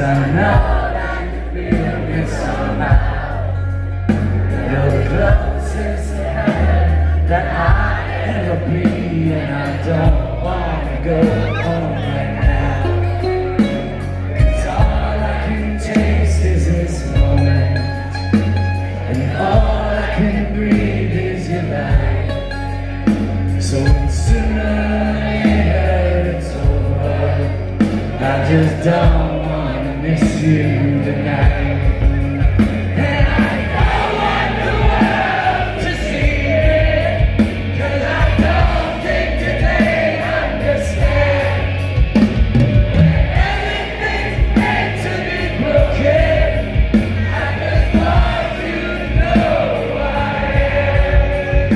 'cause I know that you feel me somehow. You're the closest to heaven that I ever be, and I don't wanna go home right now, 'cause all I can taste is this moment, and all I can breathe is your light. So when sooner it's over, I just don't wanna miss you tonight. And I don't want the world to see it, 'cause I don't think that they understand. When everything's meant to be broken, I just want you to know who I am.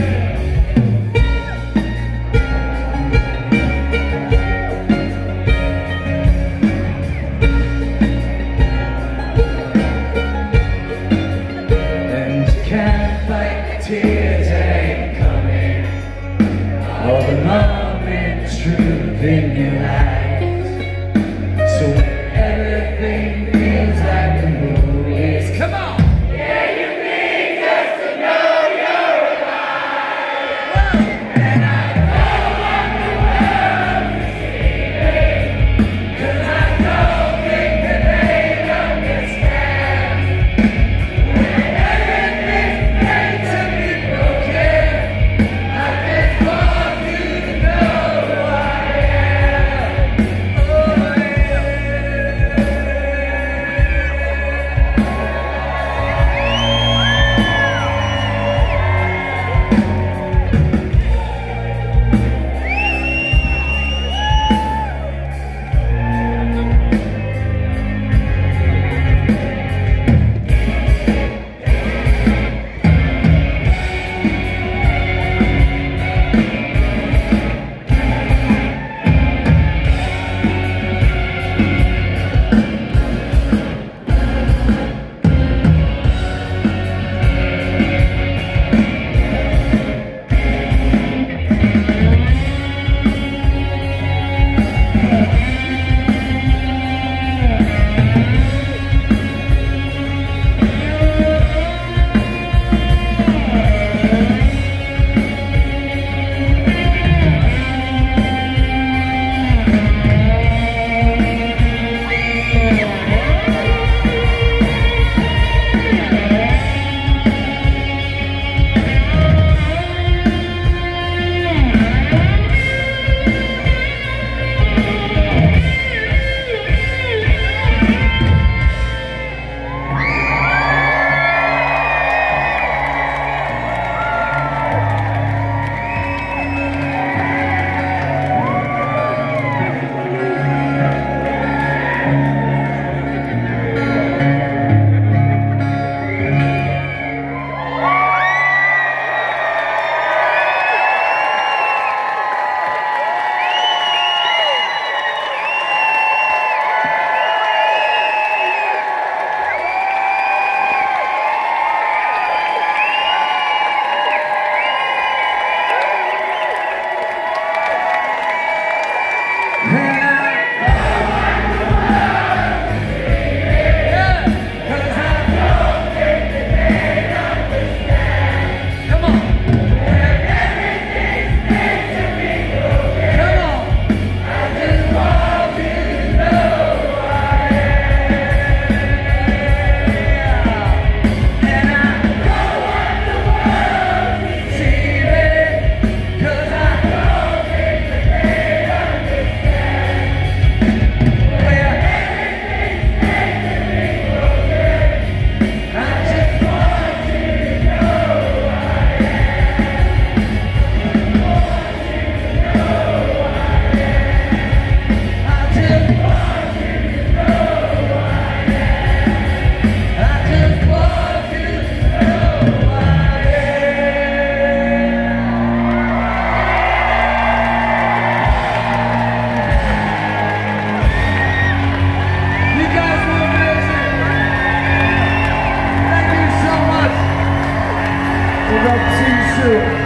And you can't fight the tears that ain't coming, or the moment truth in your eyes. So when everything feels like the movies, come on! Yeah, you need just to know you're alive. And I don't want the world to see it, 'cause I don't think that they understand. When everything's meant to be broken, I just want you to know who I am. Oh, We'll see you soon.